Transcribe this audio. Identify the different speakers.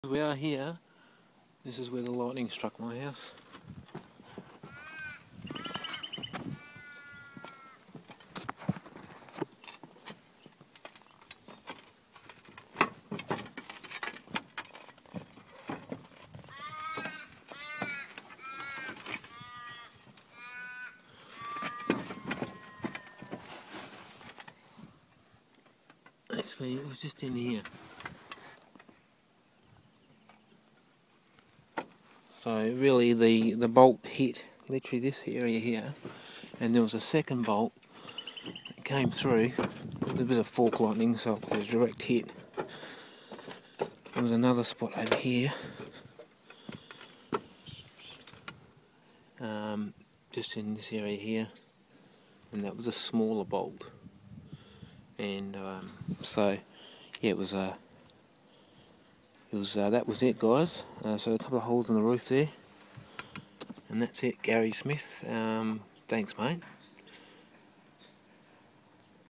Speaker 1: We are here. This is where the lightning struck my house. Actually, it was just in here. So really the bolt hit literally this area here, and there was a second bolt that came through with a bit of fork lightning, so it was a direct hit. There was another spot over here, just in this area here, and that was a smaller bolt. And so yeah, that was it, guys. So a couple of holes in the roof there, and that's it. Gary Smith, thanks mate.